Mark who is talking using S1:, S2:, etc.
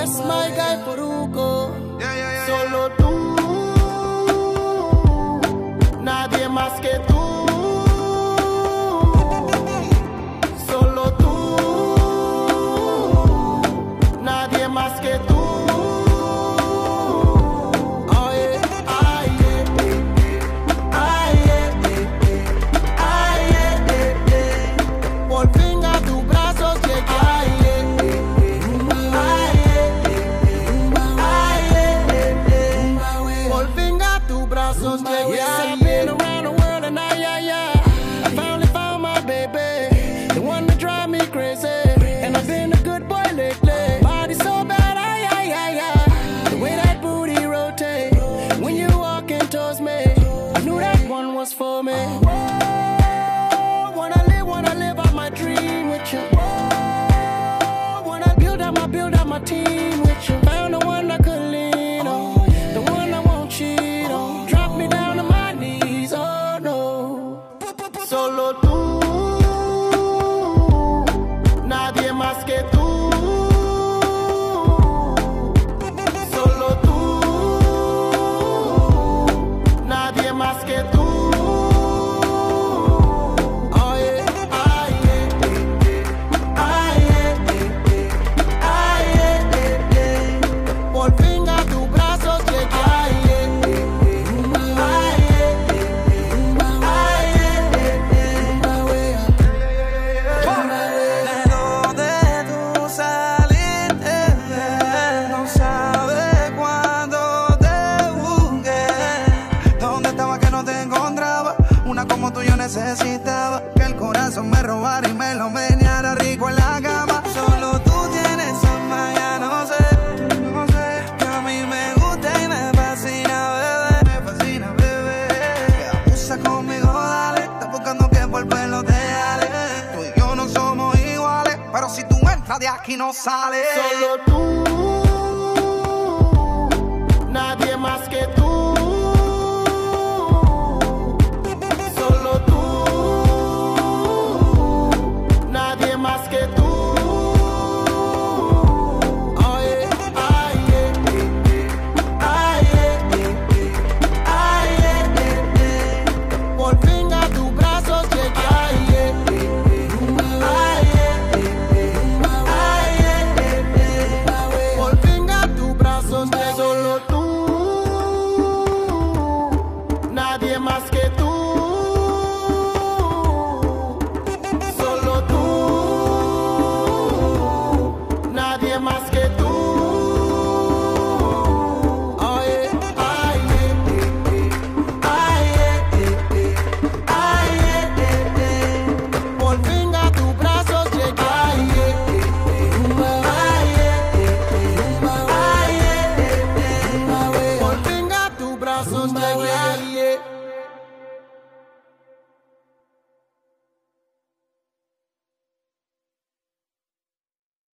S1: Yes, my guy Poruco. Solo tú, nadie más que tú. Solo tú, nadie más que tú. Yeah, I've been around the world and I finally found my baby, the one that drive me crazy. And I've been a good boy lately. Body so bad, the way that booty rotate when you walking towards me. I knew that one was for me. Whoa, wanna live out my dream with you. Whoa, wanna build out my team with you. Found the one I could lean on, the one I won't cheat on. Drop me down to my knees, oh no. Solo tú, nadie más que tú. Solo tú, nadie más que tú.
S2: Como tú yo necesitaba que el corazón me robara y me lo meneara rico en la cama. Solo tú tienes esa magia, no sé, que a mí me gusta y me fascina, bebé, que abusa conmigo, dale, estás buscando que por pelo te jale. Tú y yo no somos iguales, pero si tú entras de aquí no sales.
S1: Solo tú, nadie más que tú. Más que tú.